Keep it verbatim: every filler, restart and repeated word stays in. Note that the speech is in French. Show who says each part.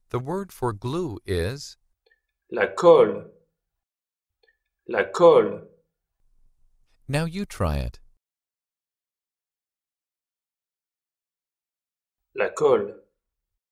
Speaker 1: The word for glue is
Speaker 2: La colle. La colle.
Speaker 1: Now you try it.
Speaker 2: La colle.